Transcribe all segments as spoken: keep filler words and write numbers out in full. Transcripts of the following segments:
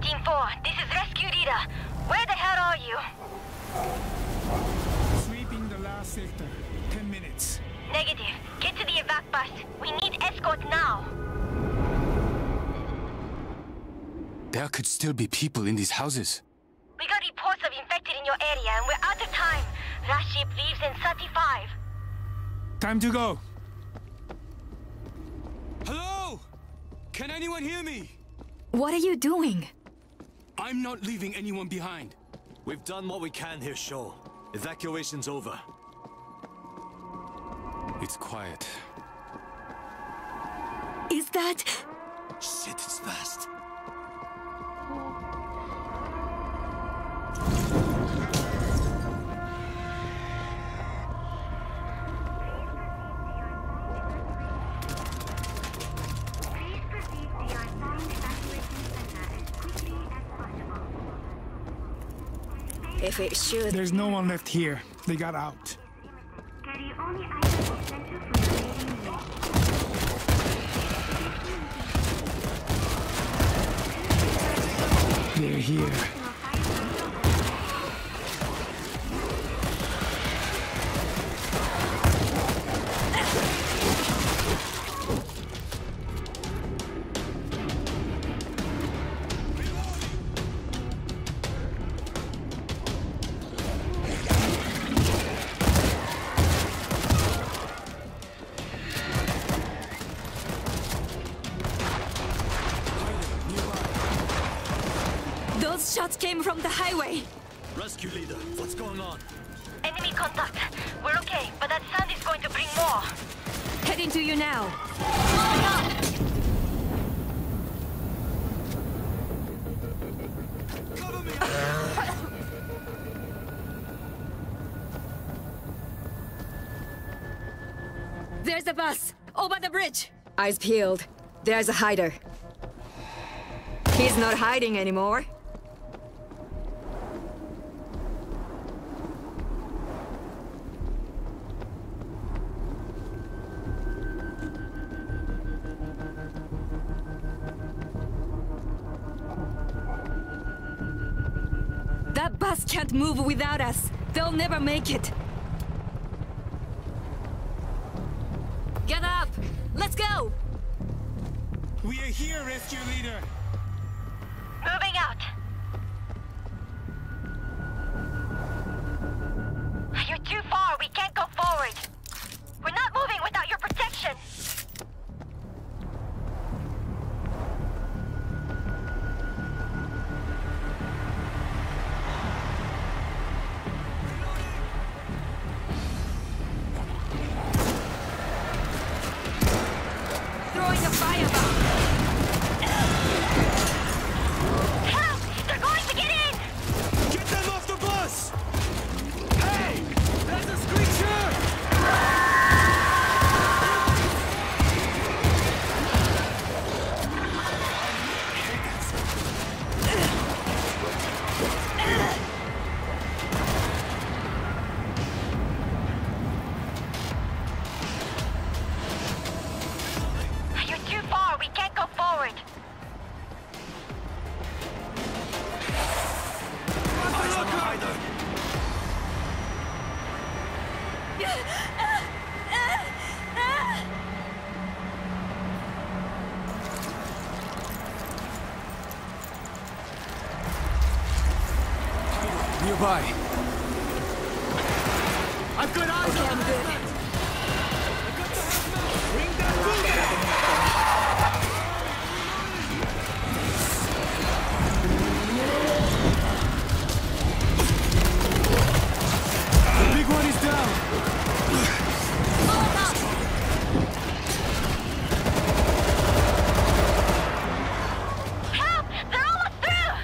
Team four, this is Rescue Leader. Where the hell are you? Sweeping the last sector. Ten minutes. Negative. Get to the evac bus. We need escort now. There could still be people in these houses. We got reports of infected in your area and we're out of time. Last ship leaves in thirty-five. Time to go. Hello? Can anyone hear me? What are you doing? I'm not leaving anyone behind. We've done what we can here, Shaw. Evacuation's over. It's quiet. Is that... Shit, it's fast. If it should... There's no one left here. They got out. They're here. Those shots came from the highway. Rescue Leader, what's going on? Enemy contact. We're okay, but that sound is going to bring more. Heading to you now. Cover me! There's the bus. Over the bridge. Eyes peeled. There's a hider. He's not hiding anymore. That bus can't move without us. They'll never make it. Get up! Let's go! We are here, Rescue Leader. Moving out. You're too far. We can't go forward. We're not moving without your protection. Throwing a firebomb! Help! They're going to get in! Get them off the bus! Hey! There's a screecher! You're too far. We can't go forward. Eyes on the hider! Nearby. I've got eyes on the good. Bring that booty! The big one is down. Help! They're almost through!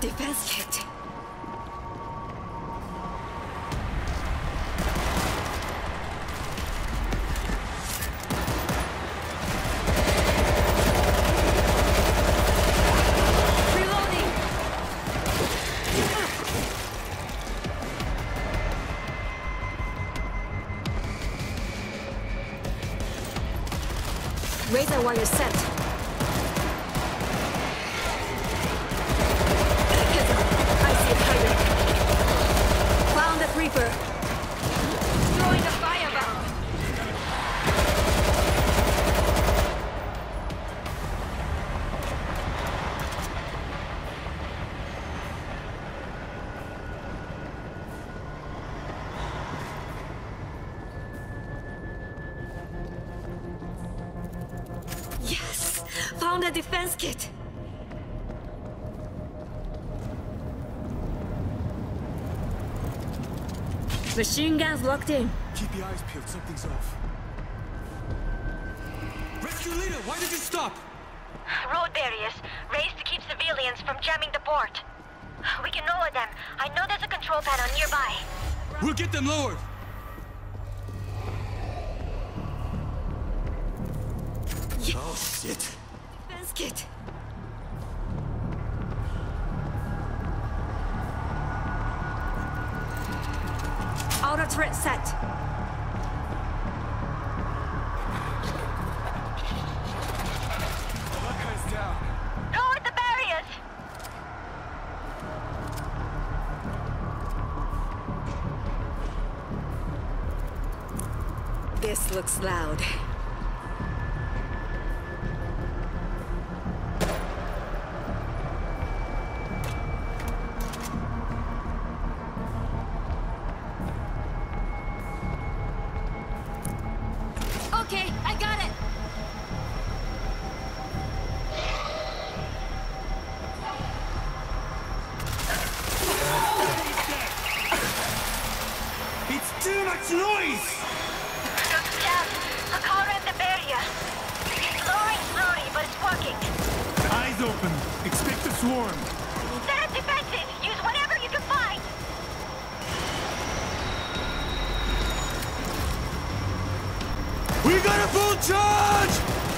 defense kit. Reloading! Razor wire set. Found the creeper. Throwing a firebomb. Yes! Found a defense kit. Machine guns locked in. Keep your eyes peeled, something's off. Rescue leader, why did you stop? Road barriers, raised to keep civilians from jamming the port. We can lower them. I know there's a control panel nearby. We'll get them lowered. Yes. Oh, shit. Defense kit. Outer threat set. That guy's down. Lower the barriers! This looks loud. Okay, I got it! It's too much noise! Don't jam. A car in the barrier. It's lowering slowly, but it's working. Eyes open. Expect a swarm. They're defensive. Use whatever you can find. We got a full charge!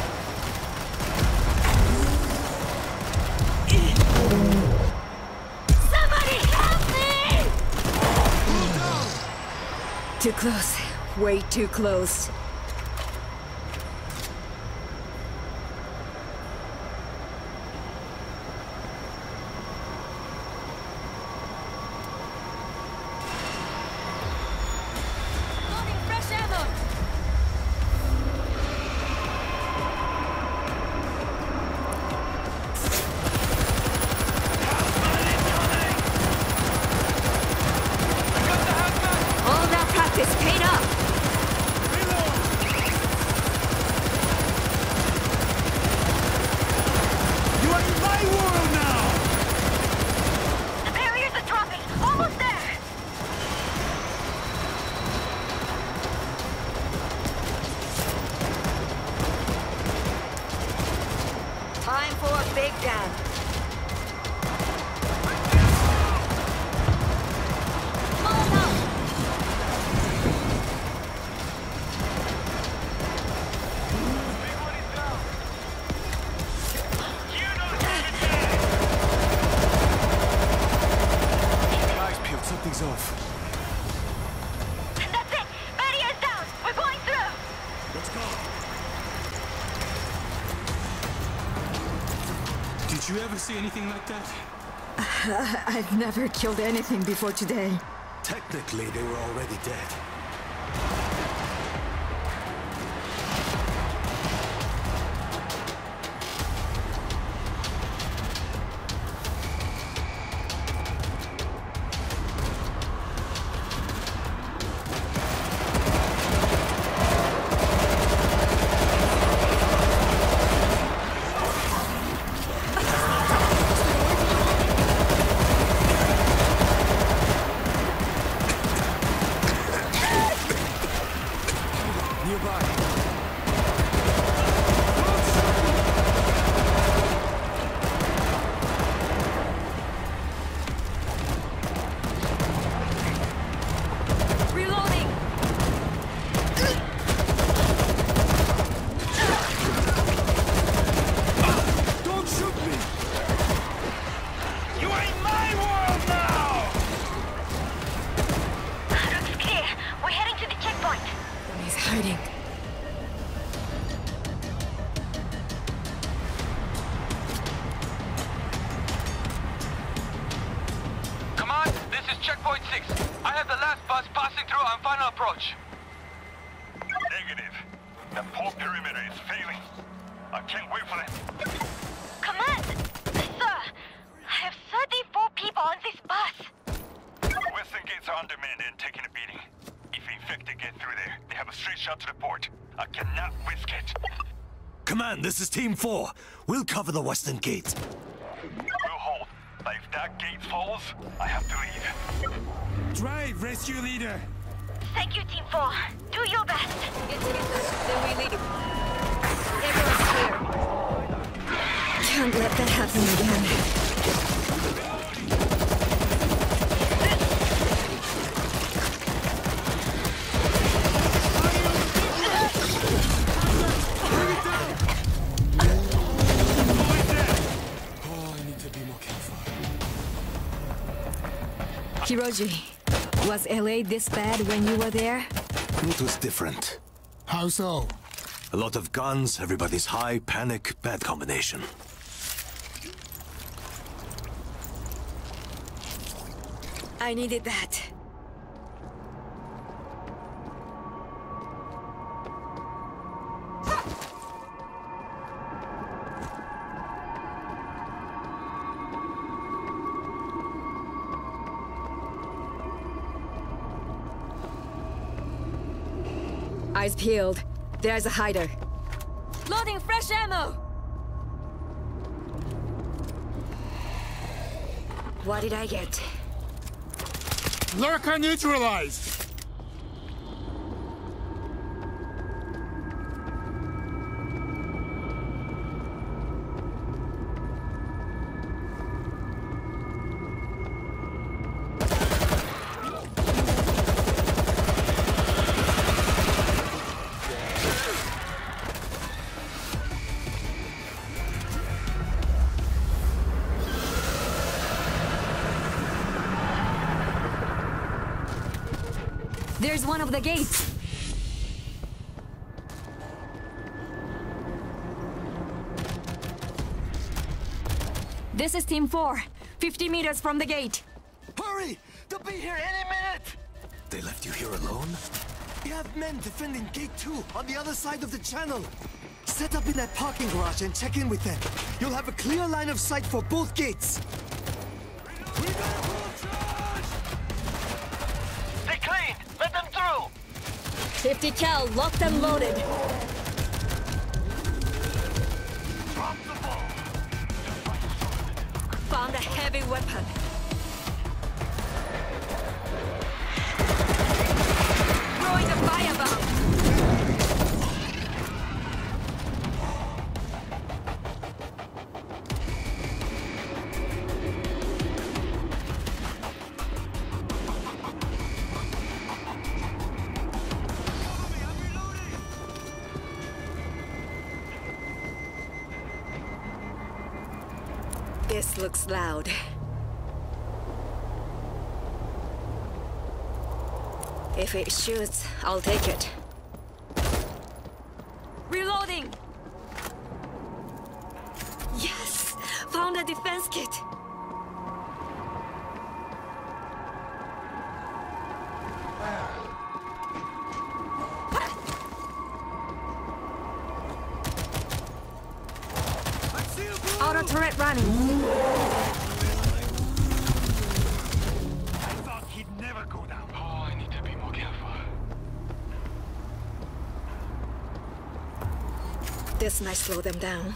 Somebody help me! Too close. Way too close. Loading fresh ammo! All that practice paid off! You are in my world now! The barriers are dropping. Almost there. Time for a big dance. Eyes peeled, something's off. That's it. Barrier's down. We're going through. Let's go. Did you ever see anything like that? I've never killed anything before today. Technically, they were already dead. approach. Negative. The port perimeter is failing. I can't wait for them. Command! Sir, I have thirty-four people on this bus. Western gates are undermanned and taking a beating. If infected get through there, they have a straight shot to the port. I cannot risk it. Command, this is Team four. We'll cover the western gate. We'll hold. But if that gate falls, I have to leave. Drive, rescue leader. Thank you, Team four. Do your best. Get together, then we leave. Everyone's clear. Can't let that happen again. Hiroji, was L A this bad when you were there? It was different. How so? A lot of guns, everybody's high, panic, bad combination. I needed that. Eyes peeled. There's a hider. Loading fresh ammo! What did I get? Lurker neutralized! There's one of the gates. This is Team four. fifty meters from the gate. Hurry! They'll be here any minute! They left you here alone? We have men defending Gate two on the other side of the channel. Set up in that parking garage and check in with them. You'll have a clear line of sight for both gates. We got a full charge! Stay clean! Let them through! fifty cal, locked and loaded. Drop the ball! Found a heavy weapon. Throwing a firebomb. This looks loud. If it shoots, I'll take it. Reloading! Yes! Found a defense kit! Auto turret running. I thought he'd never go down. Oh, I need to be more careful. This might slow them down.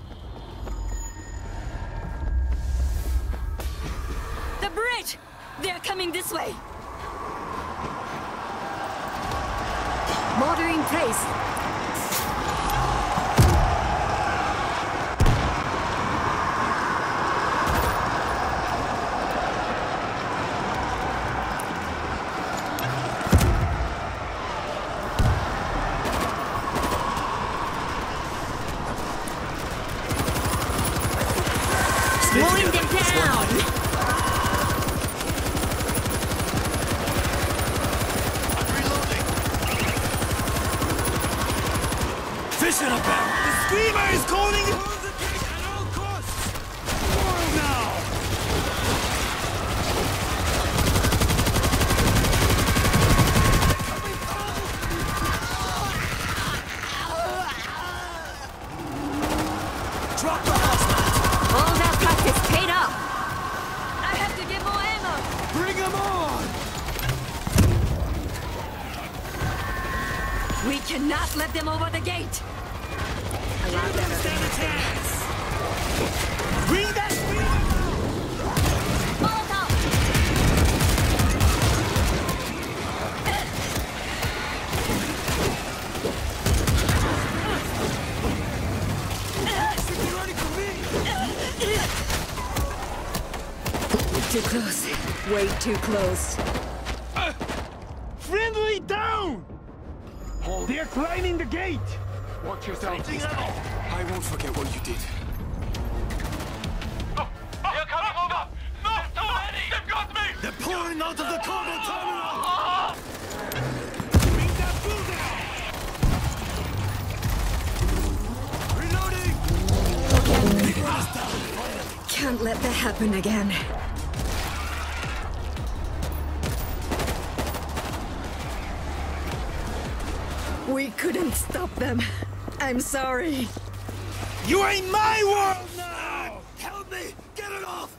The bridge! They're coming this way! Mortar in place. Mowing them down! Fish in a barrel! The screamer is calling you! Close the gate at all costs! World now! Drop the hazmat! All that practice paid off! I have to get more ammo! Bring them on! We cannot let them over the gate! Allow them to stand a chance! Bring that speed! Molotov! Too close. Way too close. Uh, friendly down! They're climbing the gate! Watch yourself. I won't forget what you did. Oh, they're coming over! No! Too many! They've got me! They're pouring out of the cargo terminal! Oh! Bring that building! Reloading! Can't let that happen again. We couldn't stop them. I'm sorry. You ain't my world now! Help me! Get it off!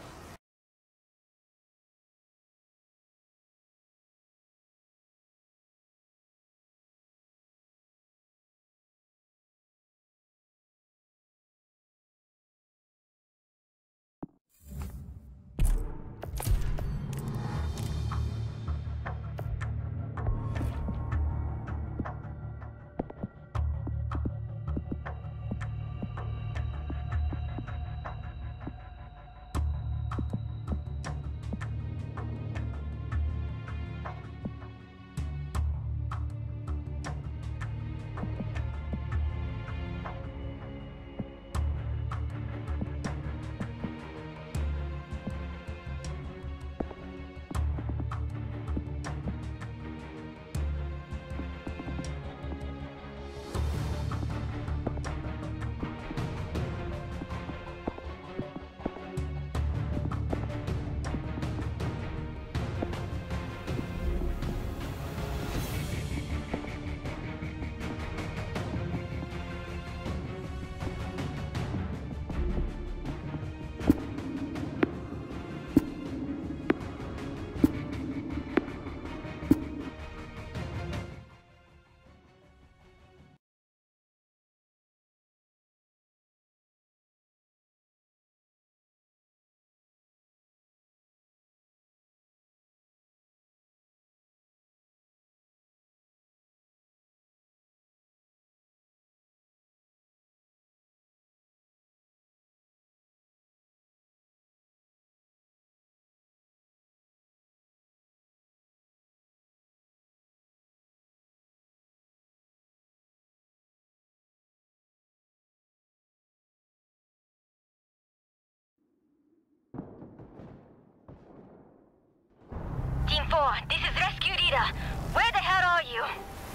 Team four, this is Rescue Leader. Where the hell are you?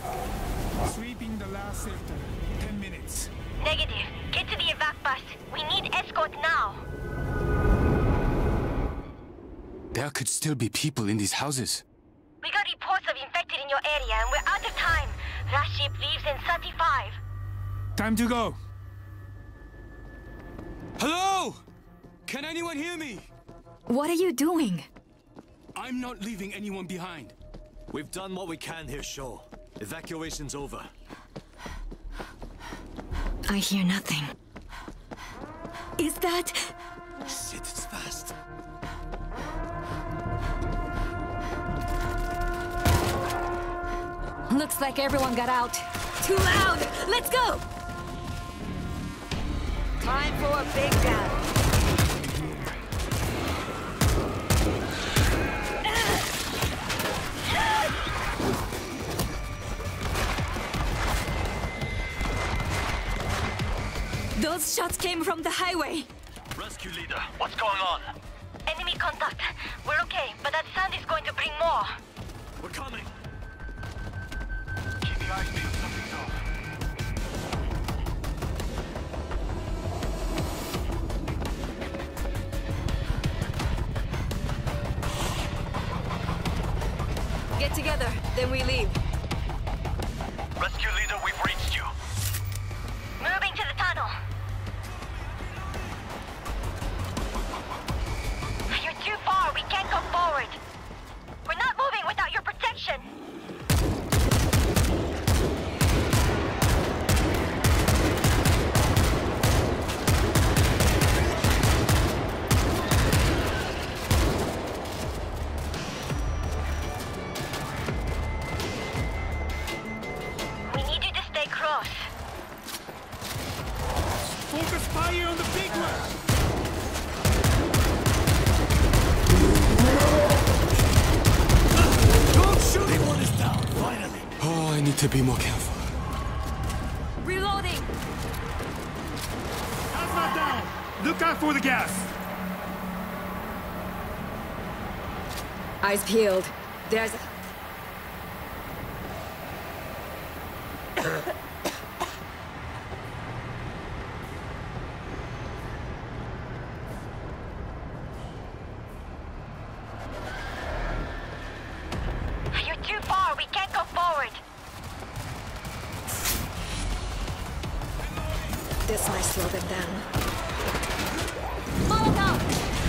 Sweeping the last sector. Ten minutes. Negative. Get to the evac bus. We need escort now. There could still be people in these houses. We got reports of infected in your area and we're out of time. Last ship leaves in thirty-five. Time to go. Hello? Can anyone hear me? What are you doing? I'm not leaving anyone behind. We've done what we can here, Shaw. Evacuation's over. I hear nothing. Is that... Shit, it's fast. Looks like everyone got out. Too loud! Let's go! Time for a big dance. Those shots came from the highway. Rescue Leader, what's going on? Enemy contact. We're okay, but that sound is going to bring more. We're coming. Keep the eyes peeled, something's off. Get together, then we leave. Rescue Leader, we've reached you. Moving to the tunnel. Focus fire on the big one! Don't shoot! Big one is down, finally! Oh, I need to be more careful. Reloading! That's not down! Look out for the gas! Eyes peeled. There's... You're too far. We can't go forward. This might slow them down. Molotov!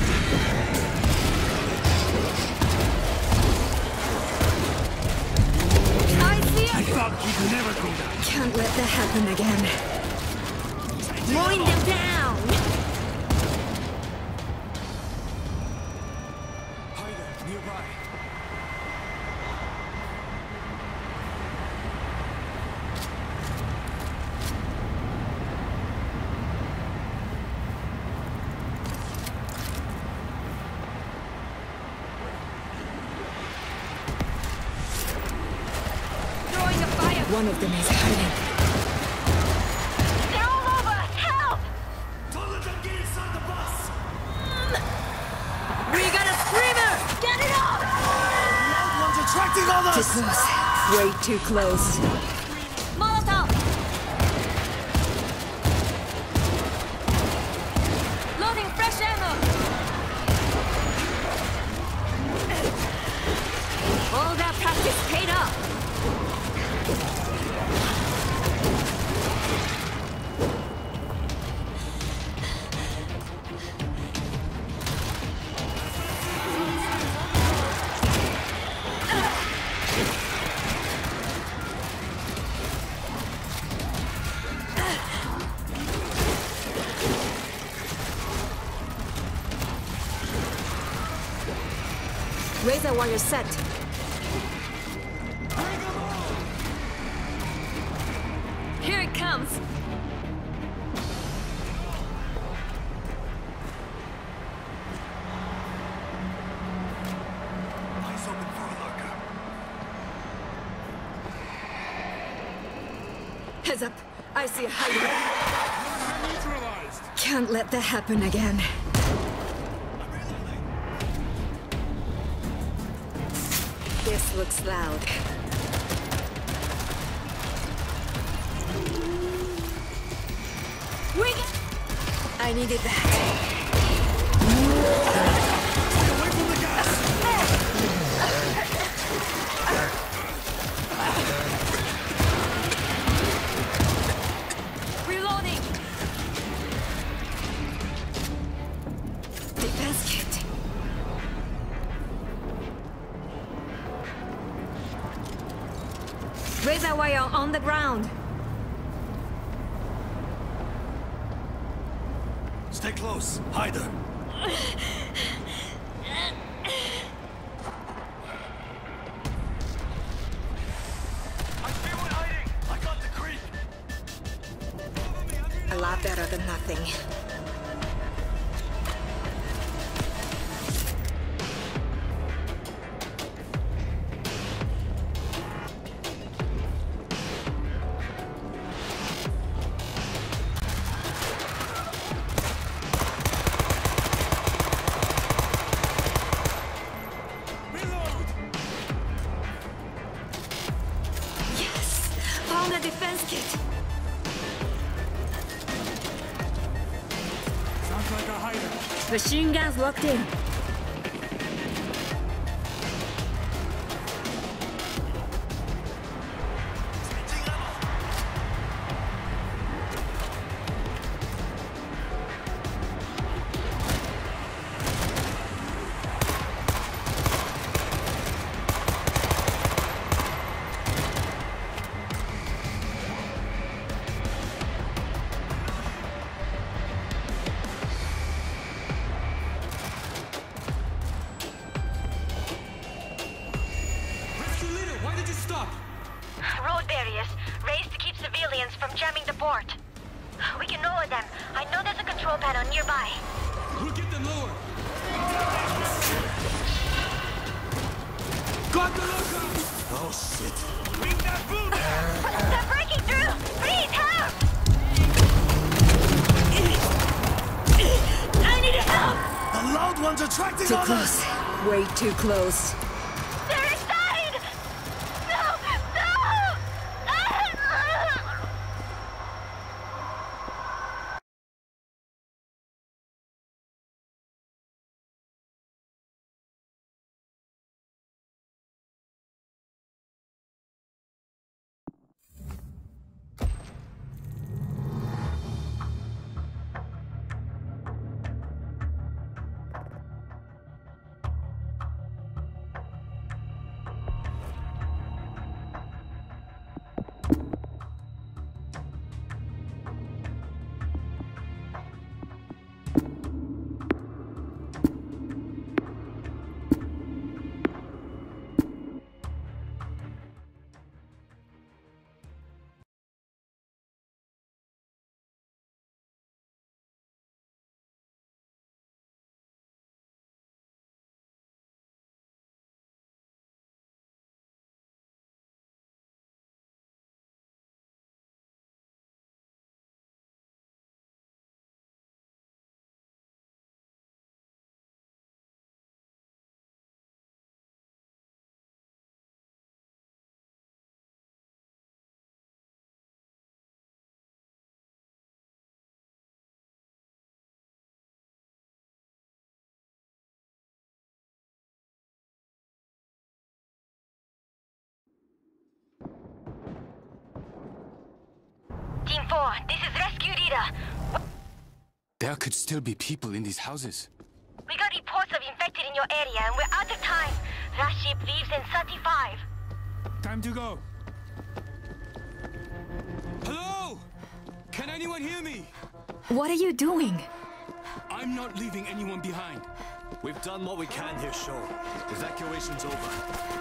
I see it! I thought he'd never go down. Can't let that happen again. Mowing them down! Hyder, nearby. Throwing a fire! One of them is hiding. They're all over us. Help! Don't let them get inside the bus! We got a screamer! Get it off! Loud ones attracting others! Too close. Way too close. Molotov! Loading fresh ammo! All that practice paid off! Razor wire set. Here it comes. Eyes open for a lurker. Heads up. I see a hider. Neutralized! Can't let that happen again. This looks loud. We get... I needed that. Away from the gas! Reloading! Defense kit. Razor wire on the ground. Stay close. Hyder. I see one hiding. I got the creep. A lot better than nothing. Reload. Yes! Found a defense kit. Sounds like a hider. Machine guns locked in. nearby. We'll get them lower. Got the lookout! Oh, shit. Bring that boot! They're breaking through! Please, help! I need help! The loud ones are attracting Too others! close. Way too close. They're inside! No! No! Team four, this is Rescue Leader. There could still be people in these houses. We got reports of infected in your area and we're out of time. Last ship leaves in thirty-five. Time to go. Hello? Can anyone hear me? What are you doing? I'm not leaving anyone behind. We've done what we can here, Shaw. Evacuation's over.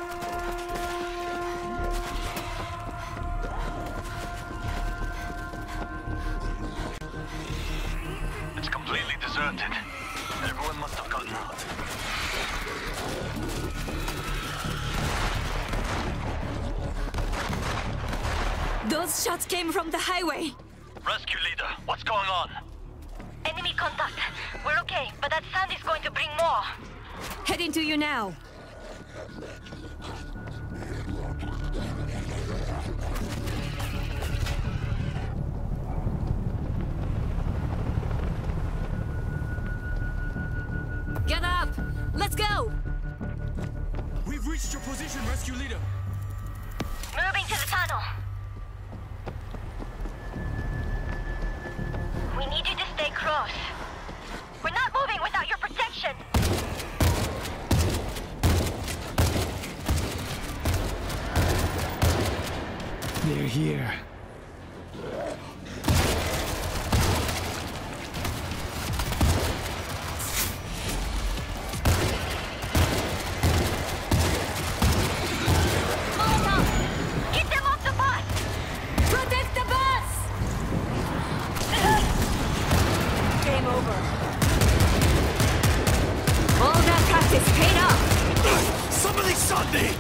It's completely deserted. Everyone must have gotten out. Those shots came from the highway. Rescue leader, what's going on? Enemy contact. We're okay, but that sound is going to bring more. Heading to you now. Get up! Let's go! We've reached your position, rescue leader. Moving to the tunnel. We need you to stay close. We're not moving without your protection. They're here. Get them off the bus! Protect the bus! Game over. All that practice paid off. Somebody shot me!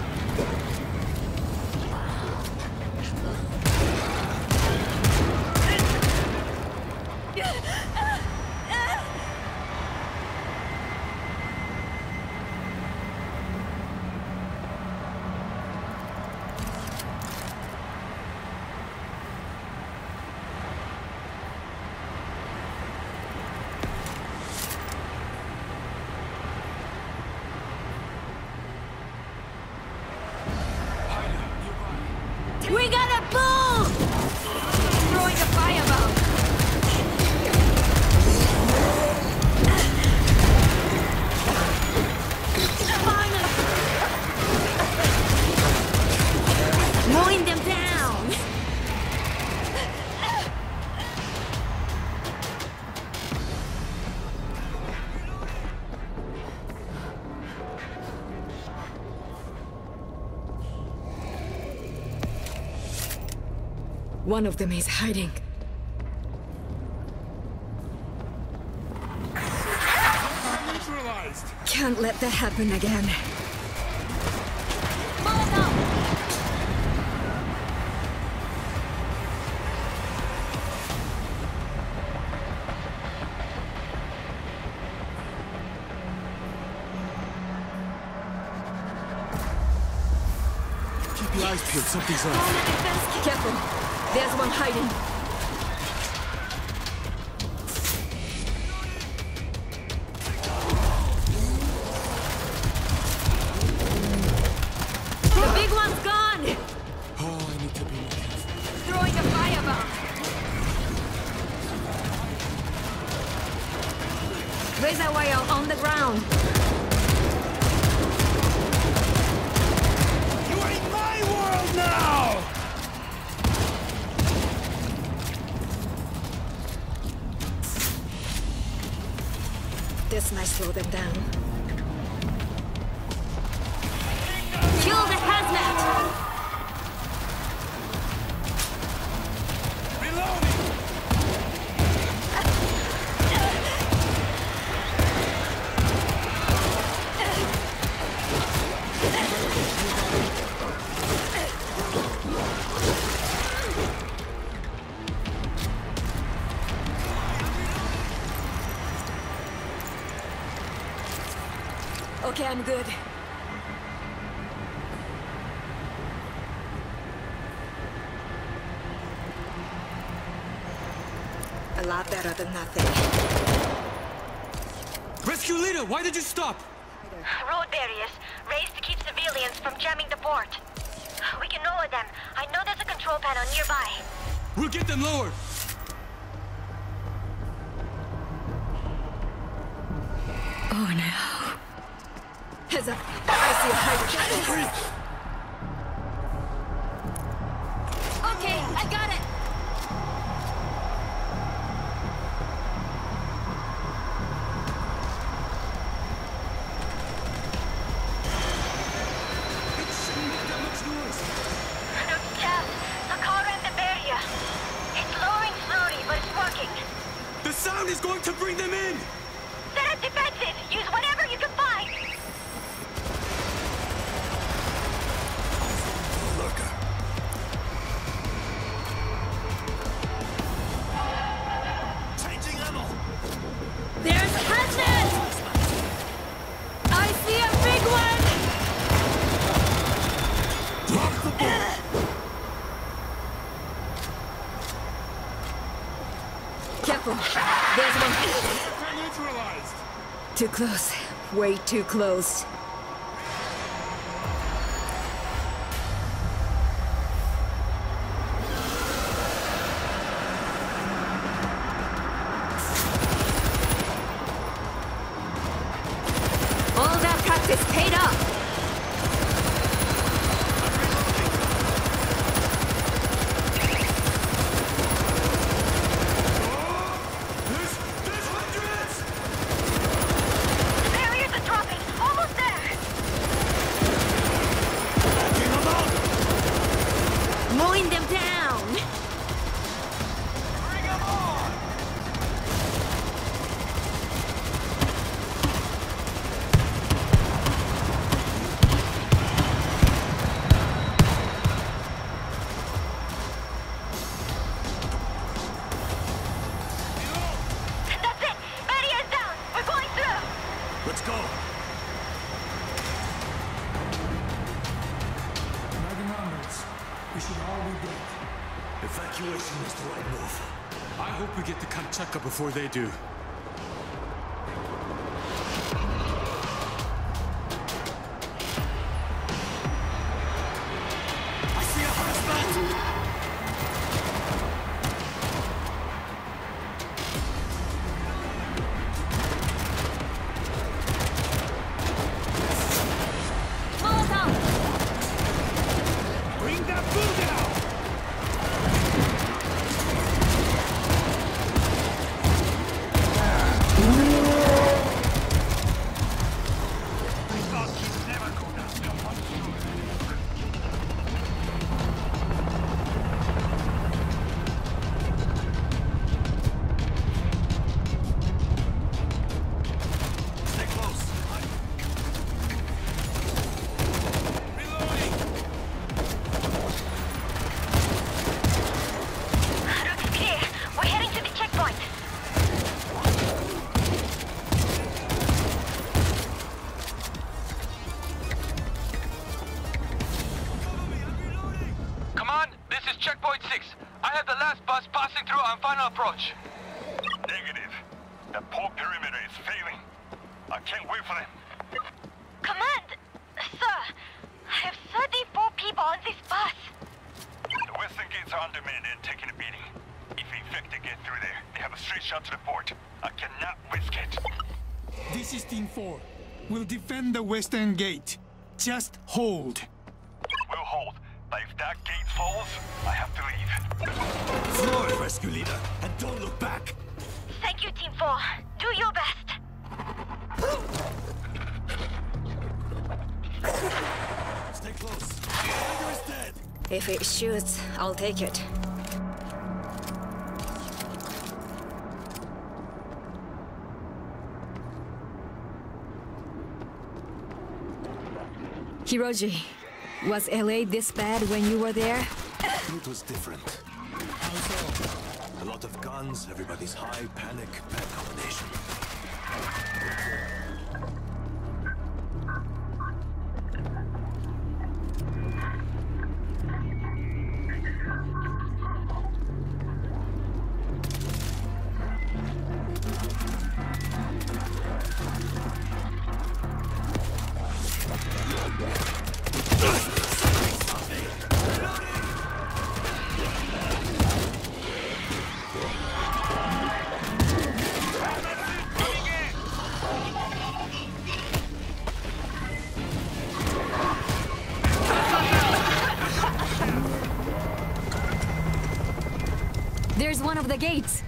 We gotta move! Throwing a firebomb. Finally! Mowing them down! One of them is hiding. Can't let that happen again. Keep your eyes peeled, something's up. Careful. There's one hiding. The big one's gone! Oh, I need to be more careful. Throwing a firebomb. Razor wire on the ground. You ain't my world now! This might slow them down. Kill the hazmat! Reloading! Okay, I'm good. A lot better than nothing. Rescue leader, why did you stop? Road barriers, raised to keep civilians from jamming the port. We can lower them. I know there's a control panel nearby. We'll get them lowered. Oh no. Heads up. I see a hydrogen. Okay, I got it. It shouldn't make that much noise. Look, Jeff, the car ran the barrier. It's lowering slowly, but it's working. The sound is going to bring them in! Set up defenses. Use whatever you can find. Lurker. Changing ammo! There's hazmat! I see a big one! Drop the bullet! Careful. There's one. They're neutralized! Too close. Way too close. All that practice paid off. There's, there's hundreds! The barriers are dropping. Almost there. Backing them up! Mowing them down. Bring them on! That's it. Barrier's down. We're going through. Let's go! Dragging onwards. We should all be dead. Evacuation is the right move. I hope we get to Kamchatka before they do. I see a hazmat! Molotov! Bring that food down! I cannot risk it. This is Team four. We'll defend the western gate. Just hold. We'll hold, but if that gate falls, I have to leave. Floor it, rescue leader, and don't look back. Thank you, Team four. Do your best. Stay close. The tiger is dead. If it shoots, I'll take it. Hiroji, was L A this bad when you were there? It was different. A lot of guns, everybody's high, panic, bad combination. There's one of the gates.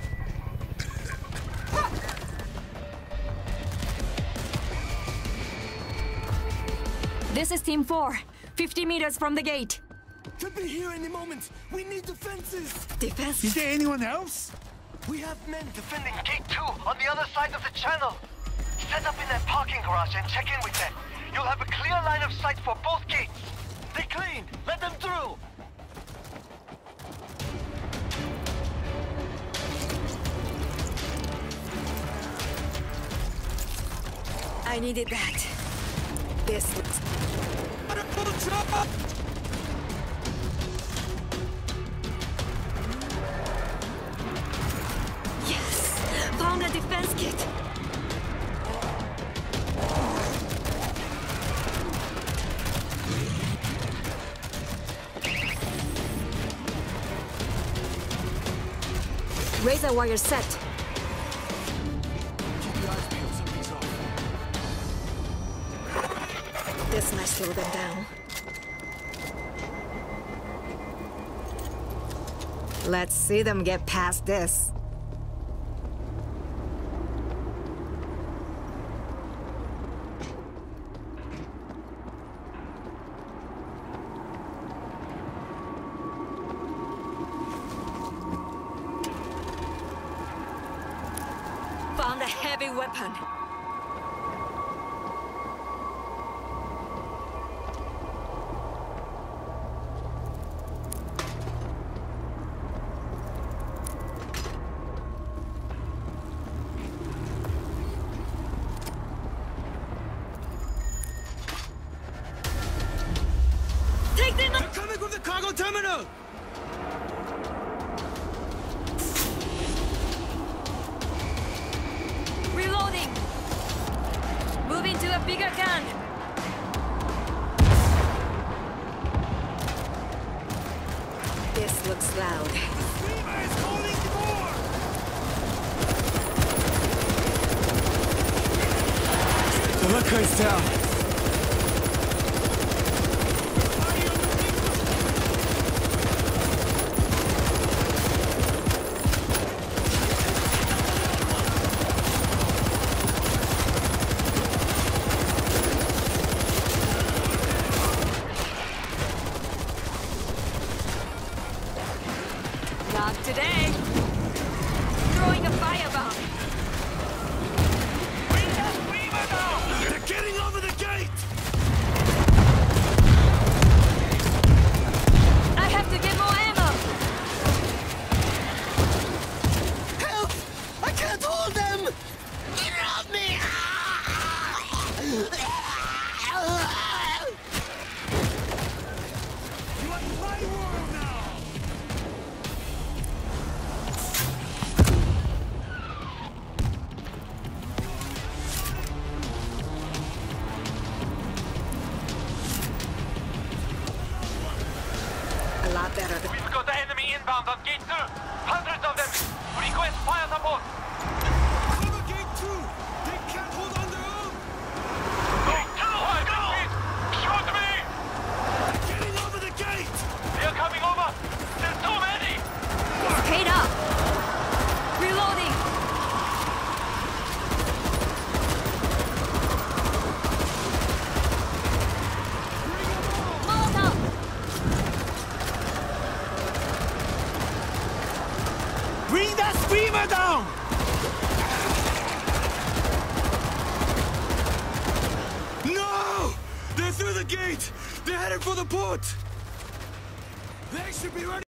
This is Team four. fifty meters from the gate. Could be here any moment. We need defenses. Defense? Is there anyone else? We have men defending gate two on the other side of the channel. Set up in that parking garage and check in with them. You'll have a clear line of sight for both gates. They cleaned. Let them through. I needed that. This looks... Yes! Found a defense kit! Razor wire set. This might slow them down. Let's see them get past this. Found a heavy weapon. Cargo terminal! Reloading! Moving to a bigger gun! This looks loud. The streamer is holding more! The locker is down. Not today. Throwing a firebomb. Bring that streamer down! They're getting over the gate! I have to get more ammo. Help! I can't hold them! Drop me! You are my world now! A lot better than... We've got the enemy inbound on gate two. Hundreds of them. Request fire support. the gate! They're headed for the port! They should be ready!